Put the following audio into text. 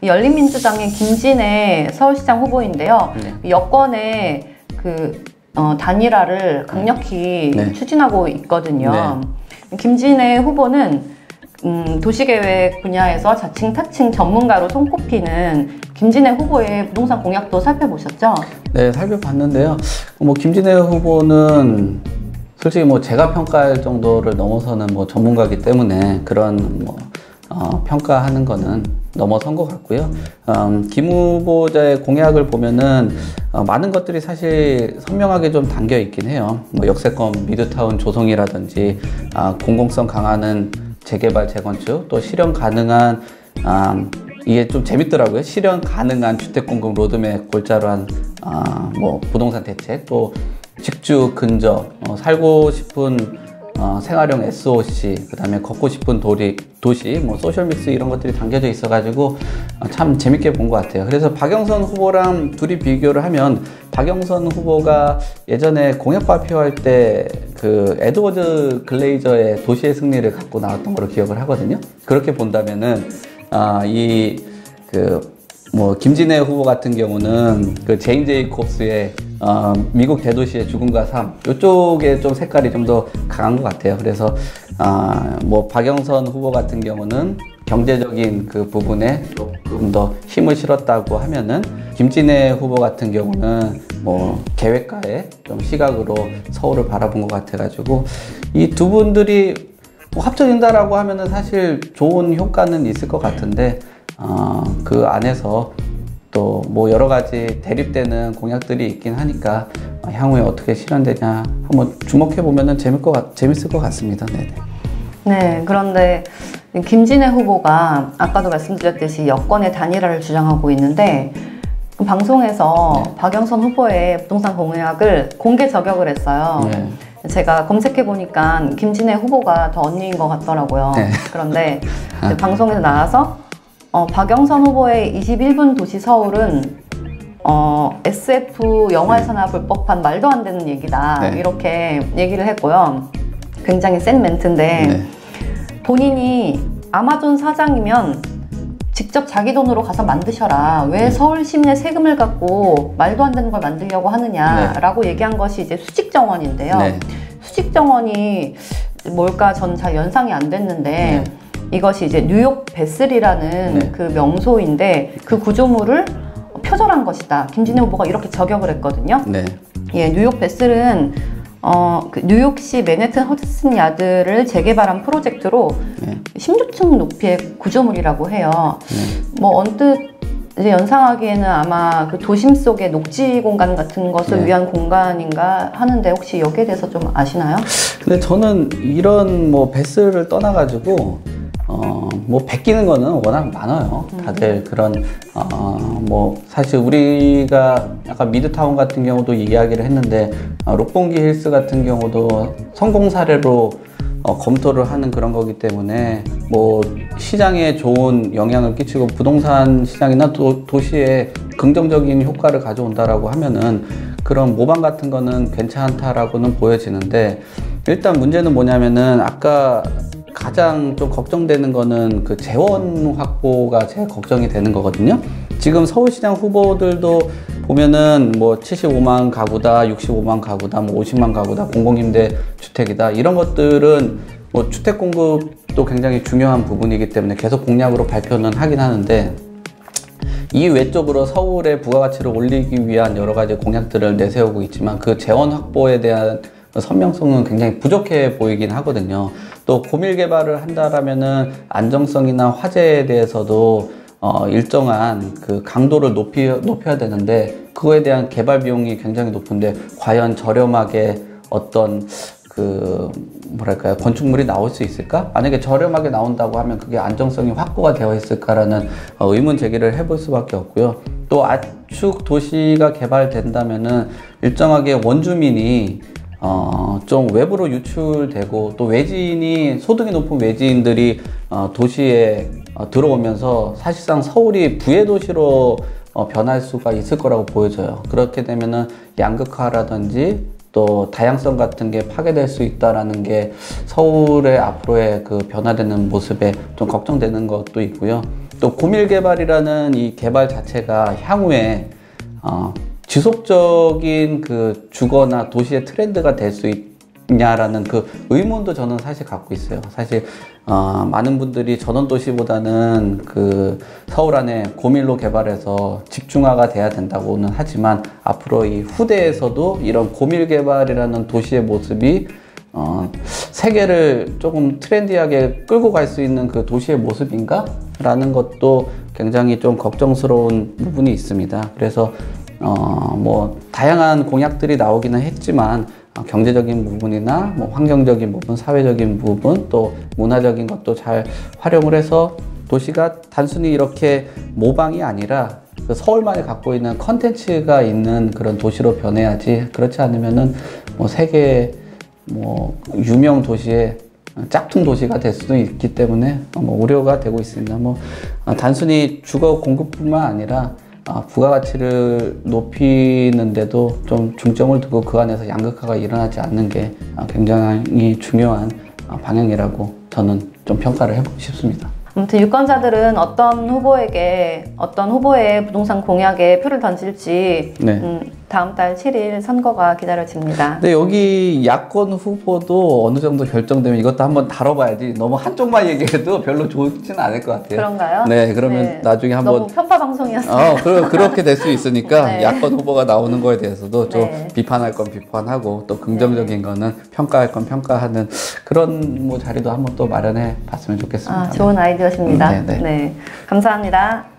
열린민주당의 김진애 서울시장 후보인데요. 네. 여권의 단일화를 강력히 네. 추진하고 있거든요. 네. 김진애 후보는 도시계획 분야에서 자칭 타칭 전문가로 손꼽히는 김진애 후보의 부동산 공약도 살펴보셨죠? 네, 살펴봤는데요. 김진애 후보는 솔직히 제가 평가할 정도를 넘어서는 전문가이기 때문에 그런 평가하는 거는 넘어선 것 같고요. 김 후보자의 공약을 보면은 많은 것들이 사실 선명하게 좀 담겨 있긴 해요. 역세권 미드타운 조성이라든지 공공성 강화는 재개발 재건축, 또 실현 가능한 이게 좀 재밌더라고요. 실현 가능한 주택 공급 로드맵 골자로 한 부동산 대책, 또 직주 근접 살고 싶은 생활형 SOC, 그 다음에 걷고 싶은 도시, 소셜믹스 이런 것들이 담겨져 있어가지고 참 재밌게 본 것 같아요. 그래서 박영선 후보랑 둘이 비교를 하면 박영선 후보가 예전에 공약 발표할 때 그 에드워드 글레이저의 도시의 승리를 갖고 나왔던 걸로 기억을 하거든요. 그렇게 본다면은 김진애 후보 같은 경우는 그 제인 제이콥스의 미국 대도시의 죽음과 삶, 이쪽에 좀 색깔이 좀 더 강한 것 같아요. 그래서 박영선 후보 같은 경우는 경제적인 그 부분에 조금 더 힘을 실었다고 하면은 김진애 후보 같은 경우는 계획가의 좀 시각으로 서울을 바라본 것 같아가지고 이 두 분들이 합쳐진다라고 하면은 사실 좋은 효과는 있을 것 같은데 그 안에서 또 여러 가지 대립되는 공약들이 있긴 하니까 향후에 어떻게 실현되냐 한번 주목해 보면은 재밌을 것 같습니다. 네네. 네, 그런데 김진애 후보가 아까도 말씀드렸듯이 여권의 단일화를 주장하고 있는데 방송에서 네. 박영선 후보의 부동산 공약을 공개 저격을 했어요. 네. 제가 검색해 보니까 김진애 후보가 더 언니인 것 같더라고요. 네. 그런데 방송에서 나와서 박영선 후보의 21분 도시 서울은 SF 영화에서나 볼 법한 말도 안 되는 얘기다. 네. 이렇게 얘기를 했고요. 굉장히 센 멘트인데 네. 본인이 아마존 사장이면 직접 자기 돈으로 가서 만드셔라. 왜 서울 시민의 세금을 갖고 말도 안 되는 걸 만들려고 하느냐라고 네. 얘기한 것이 이제 수직정원인데요. 네. 수직정원이 뭘까 전 잘 연상이 안 됐는데 네. 이것이 이제 뉴욕 베슬이라는 네. 그 명소인데 그 구조물을 표절한 것이다. 김진애 후보가 이렇게 저격을 했거든요. 네. 예, 뉴욕 베슬은 뉴욕시 맨해튼 허드슨 야드를 재개발한 프로젝트로 네. 16층 높이의 구조물이라고 해요. 네. 언뜻 이제 연상하기에는 아마 그 도심 속의 녹지 공간 같은 것을 네. 위한 공간인가 하는데 혹시 여기에 대해서 좀 아시나요? 근데 저는 이런 베스를 떠나가지고 베끼는 거는 워낙 많아요. 다들 그런 사실 우리가 약간 미드타운 같은 경우도 이야기를 했는데 록봉기 힐스 같은 경우도 성공 사례로 검토를 하는 그런 거기 때문에 시장에 좋은 영향을 끼치고 부동산 시장이나 도시에 긍정적인 효과를 가져온다라고 하면은 그런 모방 같은 거는 괜찮다라고는 보여지는데 일단 문제는 뭐냐면은 아까 가장 좀 걱정되는 거는 그 재원 확보가 제일 걱정이 되는 거거든요. 지금 서울시장 후보들도 보면은 75만 가구다, 65만 가구다, 50만 가구다, 공공임대 주택이다 이런 것들은 주택 공급도 굉장히 중요한 부분이기 때문에 계속 공약으로 발표는 하긴 하는데 이 외적으로 서울의 부가가치를 올리기 위한 여러 가지 공약들을 내세우고 있지만 그 재원 확보에 대한 선명성은 굉장히 부족해 보이긴 하거든요. 또 고밀 개발을 한다라면은 안정성이나 화재에 대해서도 일정한 그 강도를 높여야 되는데 그거에 대한 개발 비용이 굉장히 높은데 과연 저렴하게 어떤 건축물이 나올 수 있을까? 만약에 저렴하게 나온다고 하면 그게 안정성이 확보가 되어 있을까라는 의문 제기를 해볼 수밖에 없고요. 또 압축 도시가 개발된다면은 일정하게 원주민이 좀 외부로 유출되고 또 외지인이 소득이 높은 외지인들이 도시에 들어오면서 사실상 서울이 부의 도시로 변할 수가 있을 거라고 보여져요. 그렇게 되면은 양극화라든지 또 다양성 같은 게 파괴될 수 있다라는 게 서울의 앞으로의 그 변화되는 모습에 좀 걱정되는 것도 있고요. 또 고밀개발이라는 이 개발 자체가 향후에 지속적인 그 주거나 도시의 트렌드가 될 수 있냐라는 그 의문도 저는 사실 갖고 있어요. 사실 많은 분들이 전원도시보다는 그 서울 안에 고밀로 개발해서 집중화가 돼야 된다고는 하지만 앞으로 이 후대에서도 이런 고밀개발이라는 도시의 모습이 세계를 조금 트렌디하게 끌고 갈 수 있는 그 도시의 모습인가? 라는 것도 굉장히 좀 걱정스러운 부분이 있습니다. 그래서 뭐 다양한 공약들이 나오기는 했지만 경제적인 부분이나 뭐 환경적인 부분, 사회적인 부분, 또 문화적인 것도 잘 활용을 해서 도시가 단순히 이렇게 모방이 아니라 그 서울만이 갖고 있는 컨텐츠가 있는 그런 도시로 변해야지, 그렇지 않으면은 뭐 세계 뭐 유명 도시의 짝퉁 도시가 될 수도 있기 때문에 뭐 우려가 되고 있습니다. 뭐 단순히 주거 공급뿐만 아니라 부가가치를 높이는데도 좀 중점을 두고 그 안에서 양극화가 일어나지 않는 게 굉장히 중요한 방향이라고 저는 좀 평가를 해보고 싶습니다. 아무튼 유권자들은 어떤 후보의 부동산 공약에 표를 던질지 네. 다음 달 7일 선거가 기다려집니다. 근데 여기 야권 후보도 어느 정도 결정되면 이것도 한번 다뤄봐야지, 너무 한쪽만 얘기해도 별로 좋지는 않을 것 같아요. 그런가요? 네, 그러면 네. 나중에 한번 너무 편파 방송이었어요. 그렇게 될 수 있으니까 네. 야권 후보가 나오는 거에 대해서도 좀 네. 비판할 건 비판하고 또 긍정적인 거는 평가할 건 평가하는 그런 뭐 자리도 한번 또 마련해 봤으면 좋겠습니다. 좋은 아이디어십니다. 네. 네. 감사합니다.